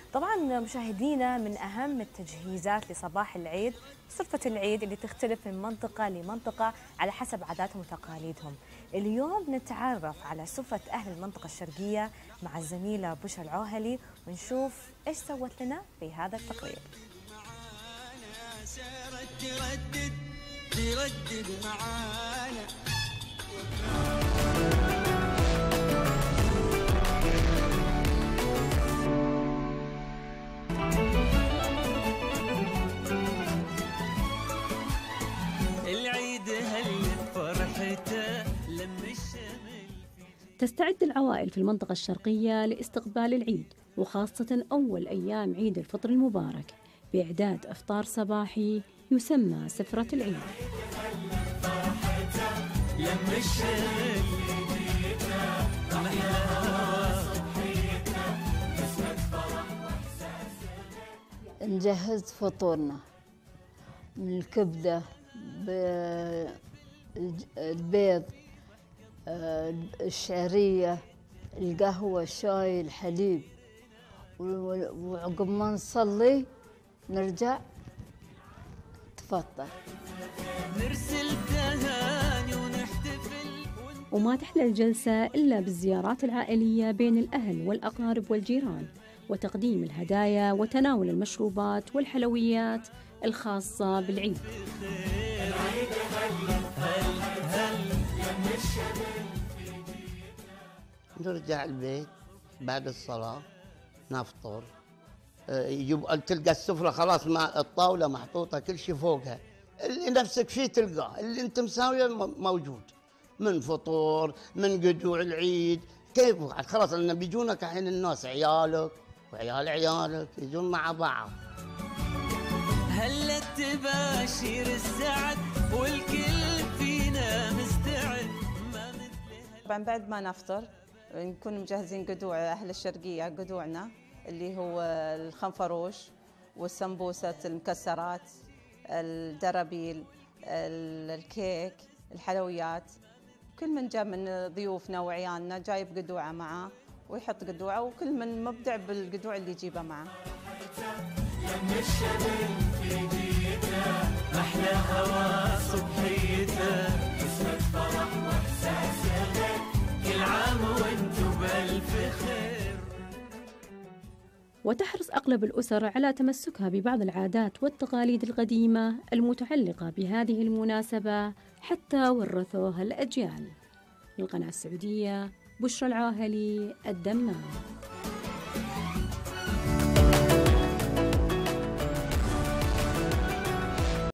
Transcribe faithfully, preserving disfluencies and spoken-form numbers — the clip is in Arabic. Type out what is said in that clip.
طبعا مشاهدينا، من أهم التجهيزات لصباح العيد سلفة العيد اللي تختلف من منطقة لمنطقة على حسب عاداتهم وتقاليدهم. اليوم نتعرف على سلفة أهل المنطقة الشرقية مع الزميلة بشرى العوهلي ونشوف إيش سوت لنا في هذا التقرير. تردد تردد معانا. العيد هلت فرحته لم الشمل. تستعد العوائل في المنطقة الشرقية لاستقبال العيد، وخاصة أول أيام عيد الفطر المبارك بإعداد إفطار صباحي يسمى سفرة العيد. نجهز فطورنا من الكبدة، البيض، الشعرية، القهوة، الشاي، الحليب، وعقب ما نصلي نرجع تفطر. نرسل تهاني ونحتفل. وما تحلى الجلسة إلا بالزيارات العائلية بين الأهل والأقارب والجيران، وتقديم الهدايا وتناول المشروبات والحلويات الخاصة بالعيد. نرجع البيت بعد الصلاة نفطر، يجب تلقى السفرة خلاص مع الطاولة محطوطة كل شيء فوقها، اللي نفسك فيه تلقاه، اللي انت مساويه موجود، من فطور من قدوع العيد كيف خلاص. لأن بيجونك الحين الناس عيالك وعيال عيالك يجون مع بعض. هلا تباشير السعد والكل فينا مستعد ما مثلها. طبعا بعد ما نفطر نكون مجهزين قدوع أهل الشرقية، قدوعنا اللي هو الخنفروش والسمبوسة المكسرات، الدرابيل، الكيك، الحلويات. كل من جاء من ضيوفنا وعيالنا جايب قدوعه معاه ويحط قدوعه، وكل من مبدع بالقدوع اللي يجيبه معاه. لم الشمل في جيتنا أحلى هوا صبحيته، قسمة فرح وإحساس يغير، كل عام وانتم بألف خير. وتحرص أغلب الأسر على تمسكها ببعض العادات والتقاليد القديمة المتعلقة بهذه المناسبة حتى ورثوها الأجيال. للقناة السعودية، بشرى العوهلي، الدمام.